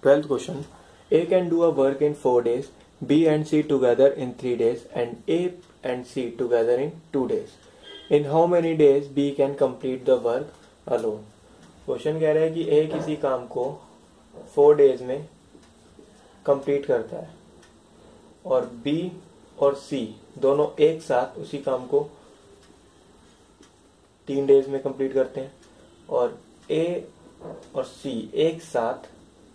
12th question. A can do a work in 4 days, B and C together in 3 days, and A and C together in 2 days. In how many days B can complete the work alone? Question कह रहा है कि A किसी काम को 4 days में complete करता है और B और C दोनों एक साथ उसी काम को 3 days में कंप्लीट करते हैं और A और C एक साथ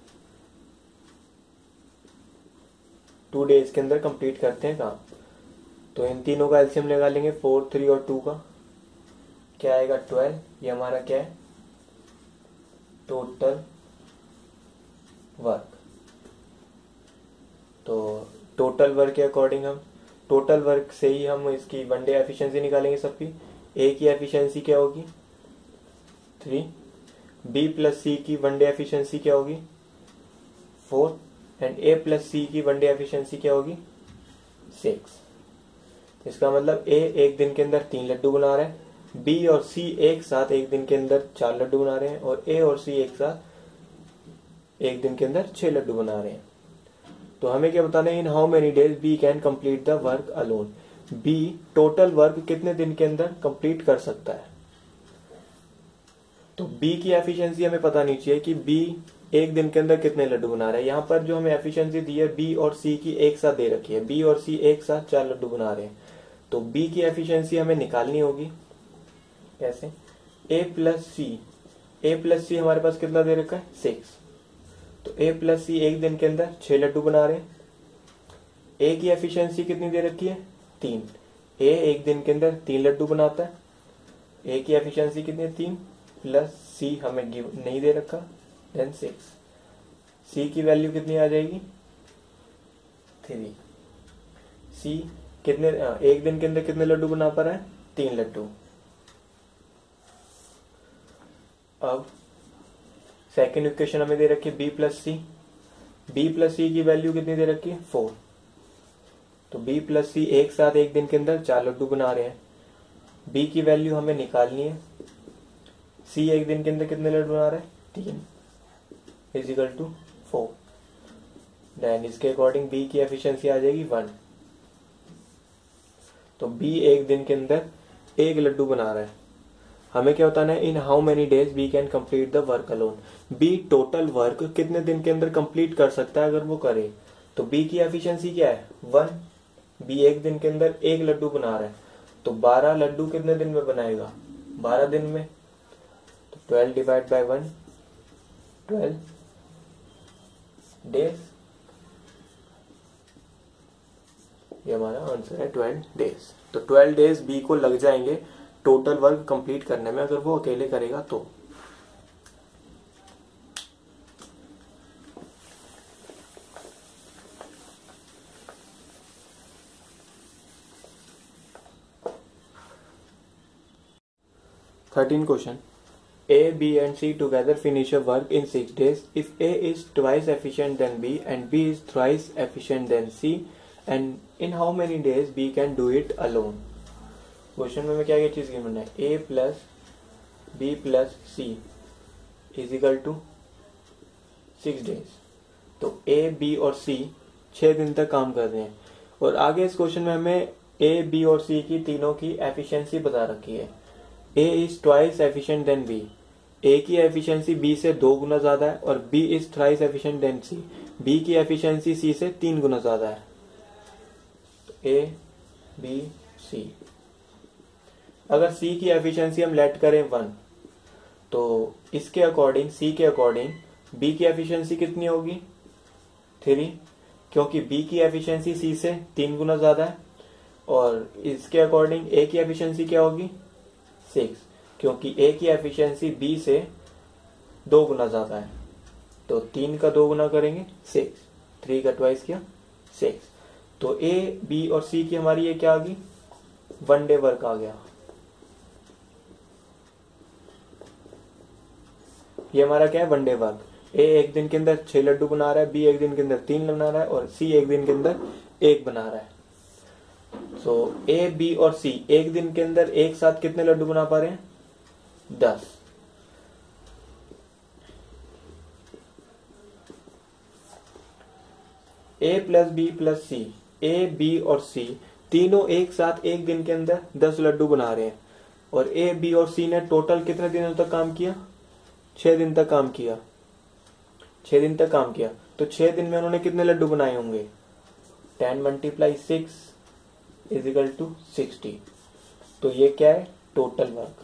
2 days के अंदर कंप्लीट करते हैं काम। तो इन तीनों का एलसीएम लगा लेंगे 4, 3 और 2 का, क्या आएगा 12। ये हमारा क्या है टोटल वर्क। तो टोटल वर्क के अकॉर्डिंग हम टोटल वर्क से ही हम इसकी 1 डे एफिशिएंसी निकालेंगे सबकी। ए की एफिशिएंसी क्या होगी 3, बी प्लस सी की 1 डे एफिशिएंसी क्या होगी 4 एंड ए प्लस सी की 1 डे एफिशिएंसी क्या होगी 6। इसका मतलब ए एक दिन के अंदर 3 लड्डू बना रहा है, बी और सी एक साथ एक दिन के अंदर 4 लड्डू बना रहे हैं और ए और सी एक साथ एक दिन के अंदर 6 लड्डू बना रहे हैं। तो हमें क्या बताना है, इन how many days B can complete the work alone. B total work कितने दिन के अंदर कंप्लीट कर सकता है। तो बी की एफिशिएंसी हमें पता नहीं चाहिए कि बी एक दिन के अंदर कितने लड्डू बना रहा है। यहाँ पर जो हमें एफिशिएंसी दी है बी और सी की एक साथ दे रखी है, बी और सी एक साथ 4 लड्डू बना रहे हैं। तो बी की एफिशिएंसी हमें निकालनी होगी। कैसे, ए प्लस सी हमारे पास कितना दे रखा है 6। तो ए प्लस सी एक दिन के अंदर 6 लड्डू बना रहे हैं। ए की एफिशिएंसी कितनी दे रखी है 3। ए एक दिन के अंदर 3 लड्डू बनाता है। ए की एफिशिएंसी कितनी है 3 प्लस सी हमें गिव नहीं दे रखा, देन 6। सी की वैल्यू कितनी आ जाएगी 3। सी कितने एक दिन के अंदर कितने लड्डू बना पा रहा है 3 लड्डू। अब सेकेंड इक्वेशन हमें दे रखी है बी प्लस सी की वैल्यू कितनी दे रखी है 4। तो बी प्लस सी एक साथ एक दिन के अंदर 4 लड्डू बना रहे हैं। बी की वैल्यू हमें निकालनी है। सी एक दिन के अंदर कितने लड्डू बना रहा है 3 इजिकल टू 4। देन इसके अकॉर्डिंग बी की एफिशिएंसी आ जाएगी 1। तो बी एक दिन के अंदर 1 लड्डू बना रहा है। हमें क्या बताना है, इन how many days B can complete the work alone. B total work कितने दिन के अंदर कंप्लीट कर सकता है अगर वो करे। तो बी की एफिशिएंसी क्या है 1। बी एक दिन के अंदर 1 लड्डू बना रहा है, तो 12 लड्डू कितने दिन में बनाएगा 12 दिन में। तो 12 डिवाइड बाय 1 12 डेज। ये हमारा आंसर है 12 डेज। तो 12 डेज बी को लग जाएंगे टोटल वर्क कंप्लीट करने में अगर वो अकेले करेगा तो। Thirteen question. A, B and C together finish a work in 6 days. If A is twice efficient than B and B is thrice efficient than C, and in how many days B can do it alone? क्वेश्चन में क्या क्या चीज given है, A plus B plus C is equal to 6 days. तो A, B और C 6 दिन तक काम कर रहे हैं और आगे इस क्वेश्चन में हमें A, B और C की तीनों की एफिशिएंसी बता रखी है। A is twice efficient than B, A की एफिशिएंसी B से 2 गुना ज्यादा है और B is thrice efficient than C, B की एफिशिएंसी C से 3 गुना ज्यादा है। तो A, B, C। अगर C की एफिशिएंसी हम लेट करें 1 तो इसके अकॉर्डिंग C के अकॉर्डिंग B की एफिशिएंसी कितनी होगी 3, क्योंकि B की एफिशिएंसी C से 3 गुना ज्यादा है और इसके अकॉर्डिंग A की एफिशिएंसी क्या होगी 6, क्योंकि A की एफिशिएंसी B से 2 गुना ज्यादा है। तो 3 का 2 गुना करेंगे 6, 3 का ट्वाइस किया 6। तो A, B और C की हमारी ये क्या आ गई 1 डे वर्क आ गया। ये हमारा क्या है 1 डे वर्क। A एक दिन के अंदर 6 लड्डू बना रहा है, B एक दिन के अंदर 3 बना रहा है और C एक दिन के अंदर 1 बना रहा है। तो A, B और C एक दिन के अंदर एक साथ कितने लड्डू बना पा रहे हैं 10। A plus B plus C, A B और सी तीनों एक साथ एक दिन के अंदर 10 लड्डू बना रहे हैं, और ए बी और सी ने टोटल कितने दिनों तक काम किया? 6 दिन तक काम किया। 6 दिन तक काम किया, तो 6 दिन में उन्होंने कितने लड्डू बनाए होंगे? 10 मल्टीप्लाई 6 इज इक्वल टू 60। तो ये क्या है? Total work.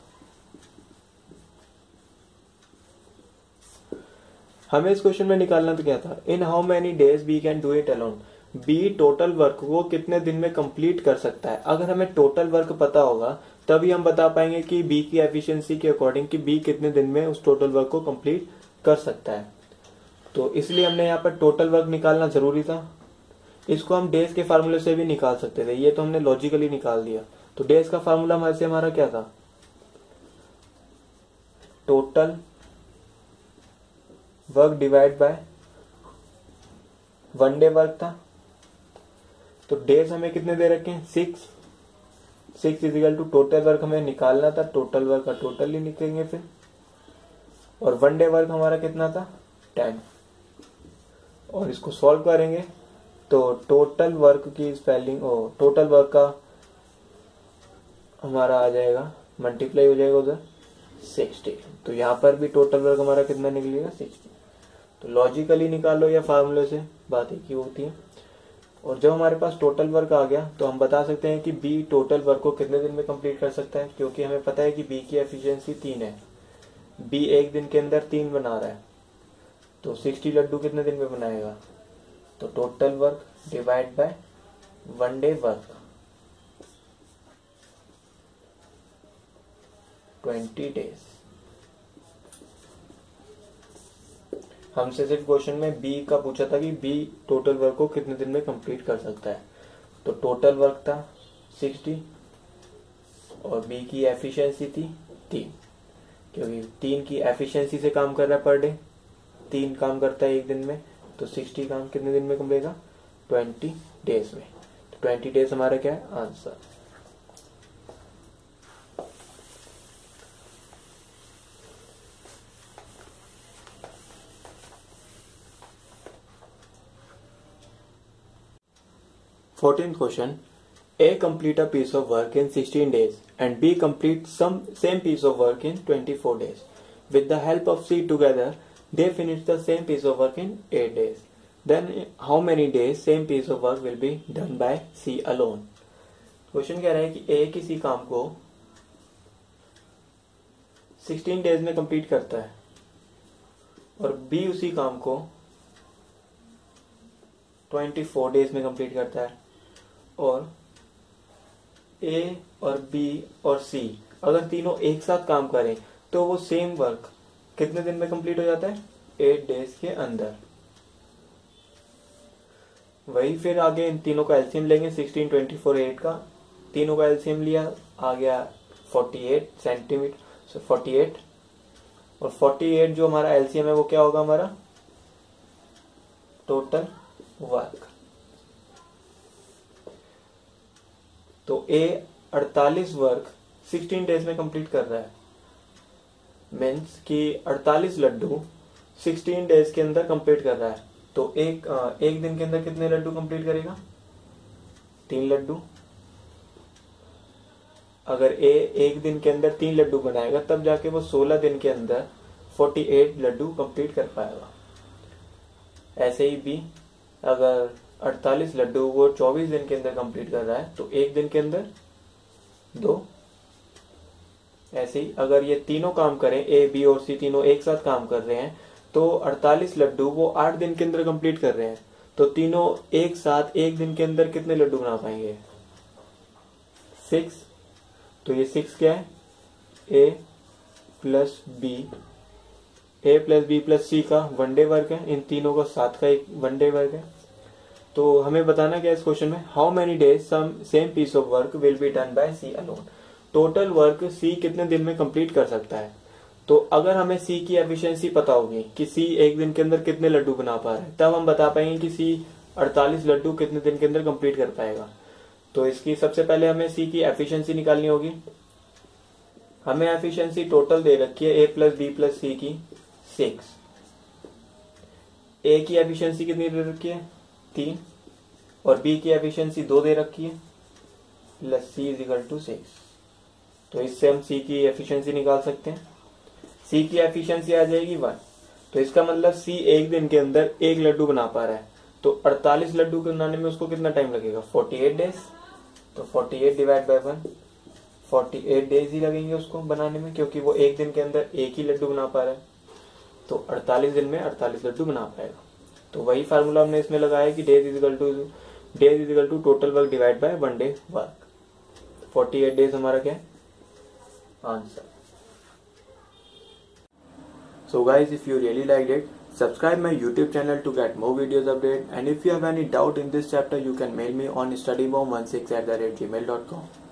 हमें इस क्वेश्चन में निकालना तो क्या था? इन how many days B can do it alone. B total work को कितने दिन में कंप्लीट कर सकता है। अगर हमें टोटल वर्क पता होगा तभी हम बता पाएंगे कि बी की एफिशिएंसी के अकॉर्डिंग कि बी कितने दिन में उस टोटल वर्क को कंप्लीट कर सकता है। तो इसलिए हमने यहाँ पर टोटल वर्क निकालना जरूरी था। इसको हम डेज के फार्मूले से भी निकाल सकते थे, ये तो हमने लॉजिकली निकाल दिया। तो डेज का फार्मूला हमारा क्या था? Total work divide by one day work था। तो डेज हमें कितने दे रखे हैं? 6 is equal to total work हमें निकालना था, टोटल वर्क का टोटल ही निकलेंगे फिर। और वन डे वर्क हमारा कितना था? 10। और इसको सॉल्व करेंगे तो टोटल वर्क की स्पेलिंग टोटल वर्क का हमारा आ जाएगा, मल्टीप्लाई हो जाएगा उधर 60। तो यहाँ पर भी टोटल वर्क हमारा कितना निकलेगा? 60। तो लॉजिकली निकालो या फार्मूले से, बात एक ही होती है। और जब हमारे पास टोटल वर्क आ गया तो हम बता सकते हैं कि बी टोटल वर्क को कितने दिन में कंप्लीट कर सकता है, क्योंकि हमें पता है कि बी की एफिशिएंसी 3 है। बी एक दिन के अंदर 3 बना रहा है, तो 60 लड्डू कितने दिन में बनाएगा? तो total work divide by one day work 20 days. हमसे सिर्फ क्वेश्चन में बी का पूछा था कि बी टोटल वर्क को कितने दिन में कंप्लीट कर सकता है। तो टोटल वर्क था 60 और बी की एफिशिएंसी थी 3, क्योंकि 3 की एफिशिएंसी से काम कर रहा है पर डे, 3 काम करता है एक दिन में। तो 60 काम कितने दिन में करेगा? 20 डेज में। तो 20 डेज हमारा क्या है? Answer. Fourteenth question. A complete a piece of work in 16 days and B complete same piece of work in 24 days. With the help of C together, they finish the same piece of work in 8 days. Then how many days same piece of work will be done by C alone? Question कह रहा है कि A किसी काम को 16 days में complete करता है और B उसी काम को 24 डेज में कंप्लीट करता है, और A और B और C अगर तीनों एक साथ काम करें तो वो सेम वर्क कितने दिन में कंप्लीट हो जाता है? 8 डेज के अंदर। वही फिर आगे इन तीनों का एलसीएम लेंगे, 16, 24, 8 का तीनों का एलसीएम लिया, आ गया 48 सेंटीमीटर, 48। और 48 जो हमारा एलसीएम है वो क्या होगा? हमारा टोटल वर्क। तो A 48 वर्क 16 डेज में कंप्लीट कर रहा है, मीन्स कि 48 लड्डू 16 डेज के अंदर कंप्लीट कर रहा है। तो एक दिन के अंदर कितने लड्डू कंप्लीट करेगा? 3 लड्डू। अगर A एक दिन के अंदर 3 लड्डू बनाएगा तब जाके वो 16 दिन के अंदर 48 लड्डू कंप्लीट कर पाएगा। ऐसे ही B अगर 48 लड्डू वो 24 दिन के अंदर कंप्लीट कर रहा है तो एक दिन के अंदर 2। ऐसे ही अगर ये तीनों काम करें, A, B और C तीनों एक साथ काम कर रहे हैं तो 48 लड्डू वो 8 दिन के अंदर कंप्लीट कर रहे हैं। तो तीनों एक साथ एक दिन के अंदर कितने लड्डू बना पाएंगे? 6। तो ये 6 क्या है? A plus B plus C का वनडे वर्क है, इन तीनों का साथ का एक वनडे वर्क है। तो हमें बताना क्या है इस क्वेश्चन में? How many days same piece of work will be done by C alone. Total work C कितने दिन में कंप्लीट कर सकता है। तो अगर हमें C की एफिशिएंसी पता होगी कि C एक दिन के अंदर कितने लड्डू बना पा रहा है, तब हम बता पाएंगे कि C 48 लड्डू कितने दिन के अंदर कंप्लीट कर पाएगा। तो इसकी सबसे पहले हमें C की एफिशिएंसी निकालनी होगी। हमें एफिशिएंसी टोटल दे रखी है A plus B plus C की 6। A की एफिशिएंसी कितनी दे रखी है? 3 और बी की एफिशिएंसी 2 दे रखी है plus C is equal to 6। तो इससे हम सी की एफिशिएंसी निकाल सकते हैं। सी की एफिशिएंसी आ जाएगी 1। तो इसका मतलब सी एक दिन के अंदर एक लड्डू बना पा रहा है, तो 48 लड्डू बनाने में उसको कितना टाइम लगेगा, 48 डेज। तो 48 डिवाइड बाय 1, 48 डेज ही लगेंगे उसको बनाने में, क्योंकि वो एक दिन के अंदर एक ही लड्डू बना पा रहा है। तो 48 दिन में 48 लड्डू बना पाएगा। तो वही फार्मूला हमने इसमें लगाया कि days is equal to total work divide by 1 day work. 48 days हमारा क्या है answer. So guys, if you really liked it, subscribe my YouTube channel to get more videos update, and if you have any doubt in this chapter, you can mail me on studybomb16@gmail.com.